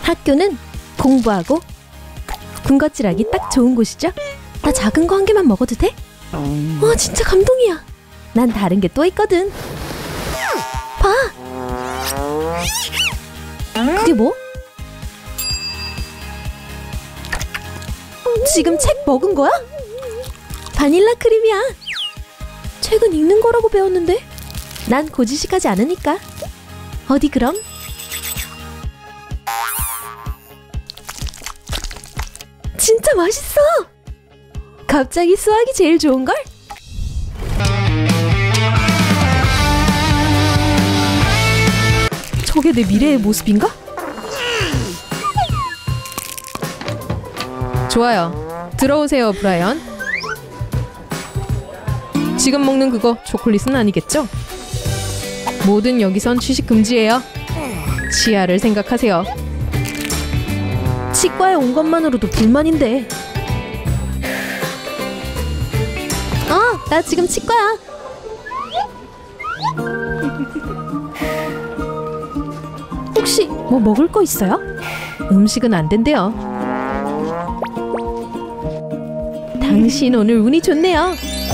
학교는 공부하고 군것질하기 딱 좋은 곳이죠? 나 작은 거 한 개만 먹어도 돼? 와, 진짜 감동이야. 난 다른 게 또 있거든. 봐! 그게 뭐? 지금 책 먹은 거야? 바닐라 크림이야. 책은 읽는 거라고 배웠는데 난 고지식하지 않으니까. 어디 그럼? 진짜 맛있어! 갑자기 수학이 제일 좋은걸? 저게 내 미래의 모습인가? 좋아요. 들어오세요, 브라이언. 지금 먹는 그거 초콜릿은 아니겠죠? 뭐든 여기선 취식 금지예요. 치아를 생각하세요. 치과에 온 것만으로도 불만인데. 나 지금 치과야. 혹시 뭐 먹을 거 있어요? 음식은 안 된대요. 당신 오늘 운이 좋네요.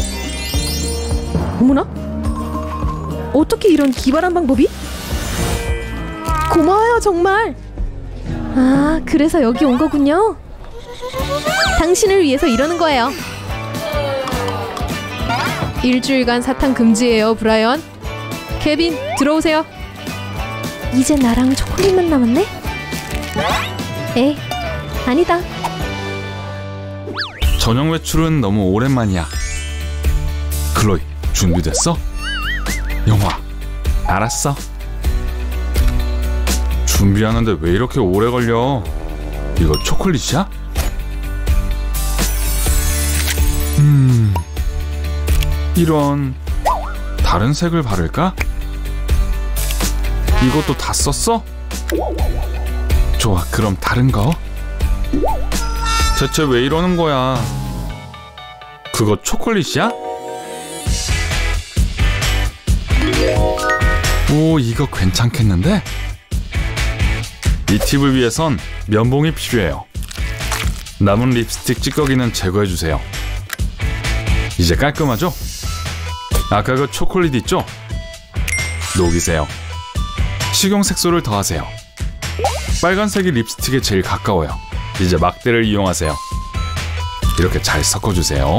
어머나? 어떻게 이런 기발한 방법이? 고마워요, 정말. 아, 그래서 여기 온 거군요. 당신을 위해서 이러는 거예요. 일주일간 사탕 금지예요, 브라이언. 케빈, 들어오세요. 이제 나랑 초콜릿만 남았네? 에이, 아니다. 저녁 외출은 너무 오랜만이야. 클로이, 준비됐어? 영화, 알았어. 준비하는데 왜 이렇게 오래 걸려? 이거 초콜릿이야? 이런, 다른 색을 바를까? 이것도 다 썼어? 좋아, 그럼 다른 거. 대체 왜 이러는 거야? 그거 초콜릿이야? 오, 이거 괜찮겠는데? 이 팁을 위해선 면봉이 필요해요. 남은 립스틱 찌꺼기는 제거해주세요. 이제 깔끔하죠? 아까 그 초콜릿 있죠? 녹이세요. 식용 색소를 더하세요. 빨간색이 립스틱에 제일 가까워요. 이제 막대를 이용하세요. 이렇게 잘 섞어주세요.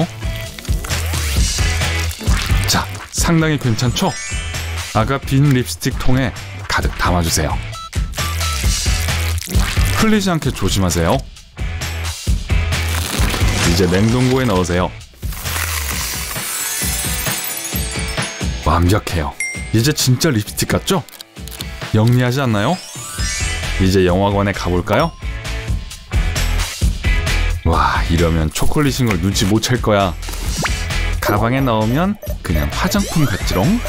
자, 상당히 괜찮죠? 아까 빈 립스틱 통에 가득 담아주세요. 흘리지 않게 조심하세요. 이제 냉동고에 넣으세요. 완벽해요. 이제 진짜 립스틱 같죠? 영리하지 않나요? 이제 영화관에 가볼까요? 와, 이러면 초콜릿인 걸 눈치 못 챌 거야. 가방에 넣으면 그냥 화장품 같지롱.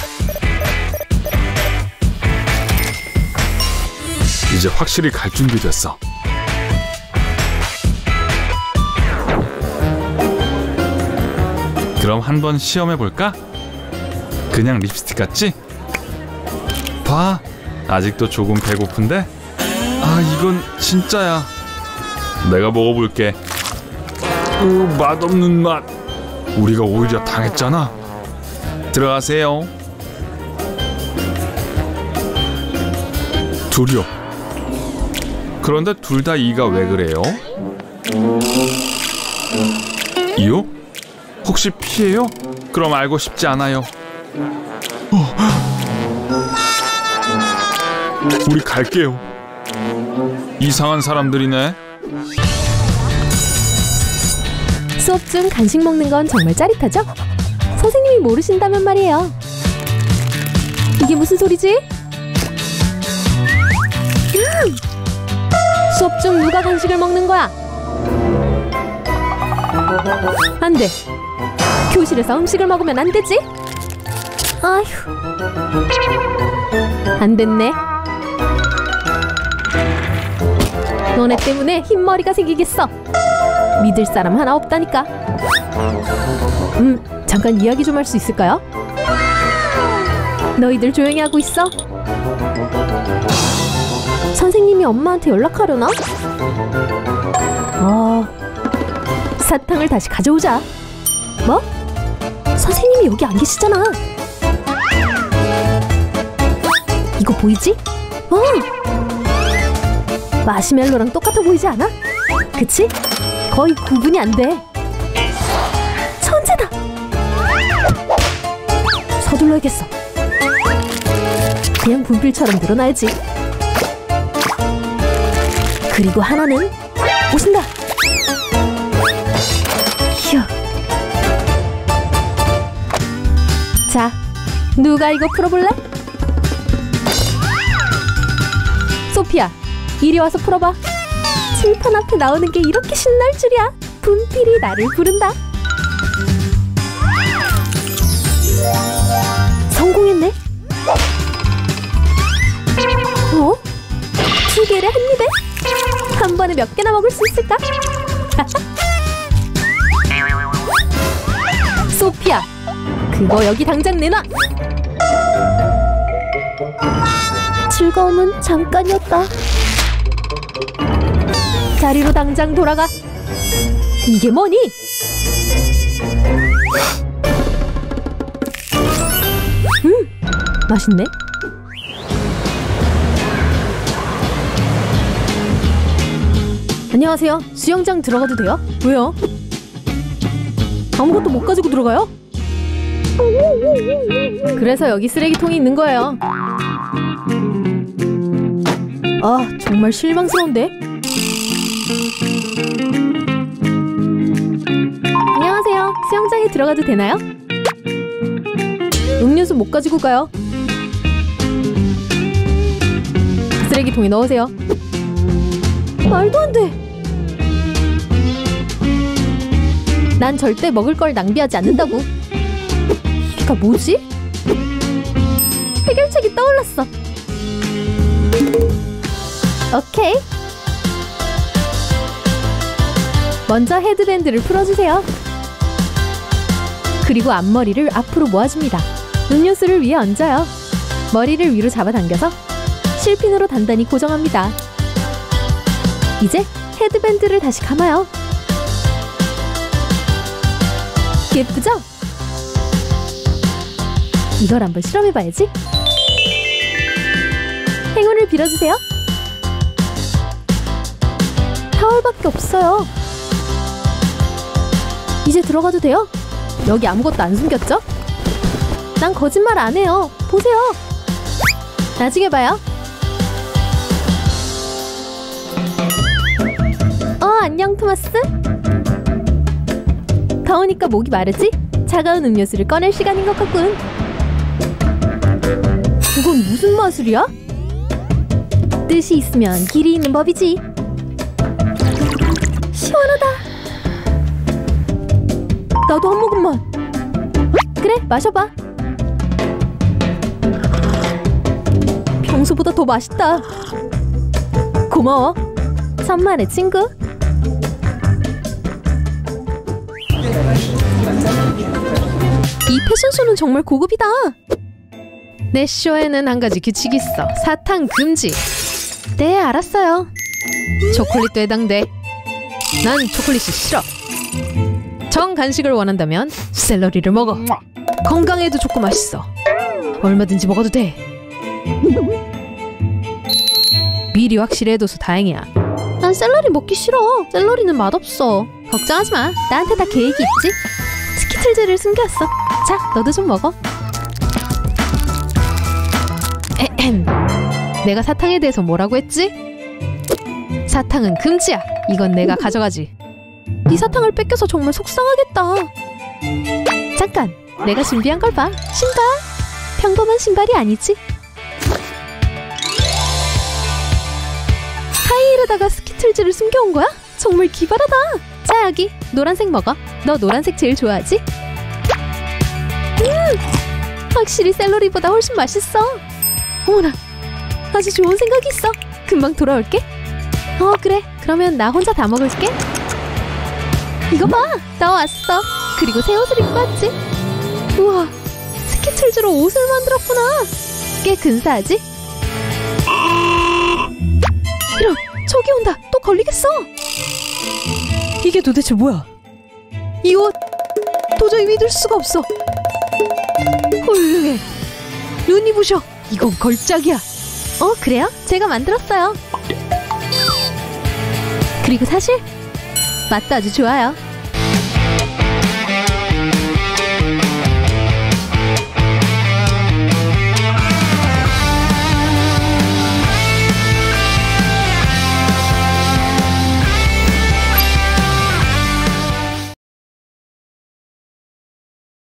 이제 확실히 갈 준비 됐어. 그럼 한번 시험해 볼까? 그냥 립스틱 같지? 봐, 아직도 조금 배고픈데? 아, 이건 진짜야. 내가 먹어볼게. 오, 맛없는 맛. 우리가 오히려 당했잖아. 들어가세요. 둘이요. 그런데 둘 다 이가 왜 그래요? 이요? 혹시 피해요? 그럼 알고 싶지 않아요. 우리 갈게요. 이상한 사람들이네. 수업 중 간식 먹는 건 정말 짜릿하죠? 선생님이 모르신다면 말이에요. 이게 무슨 소리지? 수업 중 누가 간식을 먹는 거야? 안 돼. 교실에서 음식을 먹으면 안 되지? 아휴. 안 됐네. 너네 때문에 흰머리가 생기겠어. 믿을 사람 하나 없다니까. 잠깐 이야기 좀 할 수 있을까요? 너희들 조용히 하고 있어. 선생님이 엄마한테 연락하려나? 사탕을 다시 가져오자. 뭐? 선생님이 여기 안 계시잖아. 이거 보이지? 마시멜로랑 똑같아 보이지 않아? 그치? 거의 구분이 안 돼. 천재다! 서둘러야겠어. 그냥 분필처럼 늘어나야지. 그리고 하나는 오신다. 휴. 자, 누가 이거 풀어볼래? 소피야, 이리 와서 풀어봐. 칠판 앞에 나오는 게 이렇게 신날 줄이야. 분필이 나를 부른다. 성공했네. 어? 2개를 한 입에? 한 번에 몇 개나 먹을 수 있을까? 소피야, 그거 여기 당장 내놔. 즐거움은 잠깐이었다. 자리로 당장 돌아가. 이게 뭐니? 맛있네. 안녕하세요. 수영장 들어가도 돼요? 왜요? 아무것도 못 가지고 들어가요? 그래서 여기 쓰레기통이 있는 거예요. 아, 정말 실망스러운데? 안녕하세요. 수영장에 들어가도 되나요? 음료수 못 가지고 가요. 쓰레기통에 넣으세요. 말도 안 돼. 난 절대 먹을 걸 낭비하지 않는다고. 이게 뭐지? 해결책이 떠올랐어. 오케이. 먼저 헤드밴드를 풀어주세요. 그리고 앞머리를 앞으로 모아줍니다. 음료수를 위에 얹어요. 머리를 위로 잡아당겨서 실핀으로 단단히 고정합니다. 이제 헤드밴드를 다시 감아요. 예쁘죠? 이걸 한번 실험해봐야지. 행운을 빌어주세요. 타월밖에 없어요. 이제 들어가도 돼요? 여기 아무것도 안 숨겼죠? 난 거짓말 안 해요. 보세요. 나중에 봐요. 안녕 토마스. 더우니까 목이 마르지? 차가운 음료수를 꺼낼 시간인 것 같군. 이건 무슨 마술이야? 뜻이 있으면 길이 있는 법이지. 시원하다. 나도 한 모금만. 그래, 마셔봐. 평소보다 더 맛있다. 고마워. 천만의 친구. 이 패션쇼는 정말 고급이다. 내 쇼에는 한 가지 규칙이 있어. 사탕 금지. 네, 알았어요. 초콜릿도 해당돼. 난 초콜릿이 싫어. 정 간식을 원한다면 샐러리를 먹어. 건강에도 좋고 맛있어. 얼마든지 먹어도 돼. 미리 확실히 해둬서 다행이야. 난 샐러리 먹기 싫어. 샐러리는 맛없어. 걱정하지 마. 나한테 다 계획이 있지. 스키틀즈를 숨겼어. 자, 너도 좀 먹어. 에헴. 내가 사탕에 대해서 뭐라고 했지? 사탕은 금지야. 이건 내가 가져가지. 네 사탕을 뺏겨서 정말 속상하겠다. 잠깐, 내가 준비한 걸 봐. 신발. 평범한 신발이 아니지. 하이힐에다가 스키틀즈를 숨겨온 거야? 정말 기발하다. 자, 여기 노란색 먹어. 너 노란색 제일 좋아하지? 확실히 샐러리보다 훨씬 맛있어. 어머나, 아주 좋은 생각이 있어. 금방 돌아올게. 그래. 그러면 나 혼자 다 먹을게. 이거 봐, 나 왔어. 그리고 새 옷을 입고 왔지. 우와, 스키틀즈로 옷을 만들었구나. 꽤 근사하지? 따라온다. 또 걸리겠어. 이게 도대체 뭐야? 이 옷 도저히 믿을 수가 없어. 훌륭해. 눈이 부셔. 이건 걸작이야. 그래요? 제가 만들었어요. 그리고 사실 맛도 아주 좋아요.